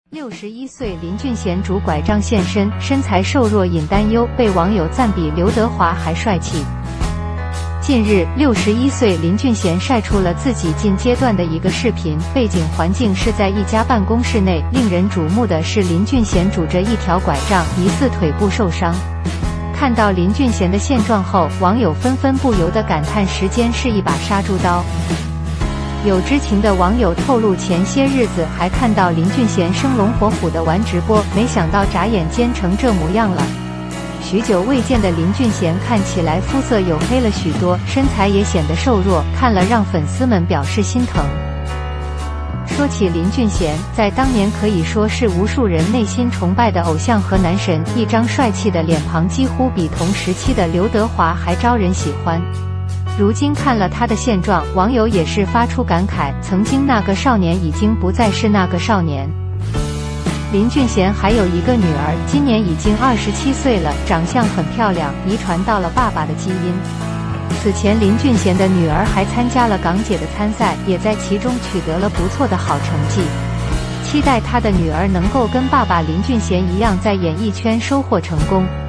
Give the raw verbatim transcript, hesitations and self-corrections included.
六十一岁林俊贤拄拐杖现身，身材瘦弱引担忧，被网友赞比刘德华还帅气。近日，六十一岁林俊贤晒出了自己近阶段的一个视频，背景环境是在一家办公室内。令人瞩目的是，林俊贤拄着一条拐杖，疑似腿部受伤。看到林俊贤的现状后，网友纷纷不由得感叹：时间是一把杀猪刀。有知情的网友透露，前些日子还看到林俊贤生龙活虎的玩直播，没想到眨眼间成这模样了。许久未见的林俊贤看起来肤色黝黑了许多，身材也显得瘦弱，看了让粉丝们表示心疼。说起林俊贤，在当年可以说是无数人内心崇拜的偶像和男神，一张帅气的脸庞几乎比同时期的刘德华还招人喜欢。如今看了他的现状，网友也是发出感慨：曾经那个少年已经不再是那个少年。林俊贤还有一个女儿，今年已经二十七岁了，长相很漂亮，遗传到了爸爸的基因。此前林俊贤的女儿还参加了港姐的参赛，也在其中取得了不错的好成绩。期待他的女儿能够跟爸爸林俊贤一样，在演艺圈收获成功。